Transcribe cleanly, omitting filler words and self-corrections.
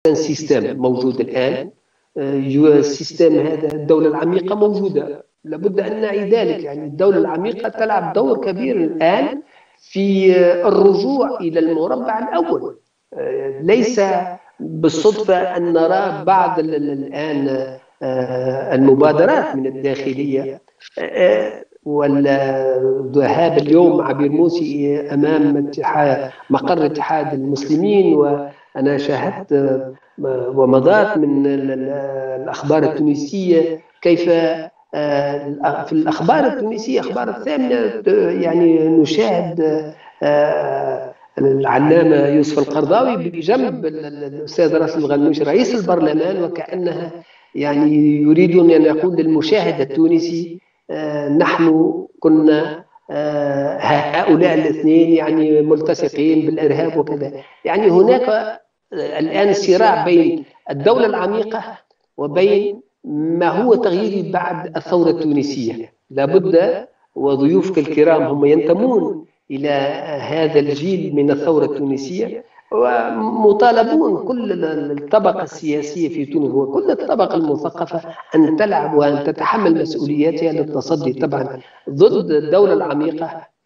سيستم موجود الآن. السيستم هذا، الدولة العميقة موجودة، لابد أن نعي ذلك. يعني الدولة العميقة تلعب دور كبير الآن في الرجوع إلى المربع الأول. ليس بالصدفة أن نرى بعض الآن المبادرات من الداخلية، والذهاب اليوم عبير موسي أمام مقر اتحاد المسلمين، وأنا شاهدت ومضات من الأخبار التونسية كيف في الأخبار التونسية، أخبار الثامنة، يعني نشاهد العلامة يوسف القرضاوي بجنب الأستاذ راسل الغنوشي رئيس البرلمان، وكأنها يعني يريدون أن يقول للمشاهد التونسي نحن كنا هؤلاء الاثنين يعني ملتصقين بالإرهاب وكذا. يعني هناك الآن صراع بين الدولة العميقة وبين ما هو تغيير بعد الثورة التونسية. لابد، وضيوفك الكرام هم ينتمون إلى هذا الجيل من الثورة التونسية، ومطالبون كل الطبقة السياسية في تونس وكل الطبقة المثقفة أن تلعب وأن تتحمل مسؤولياتها للتصدي طبعا ضد الدولة العميقة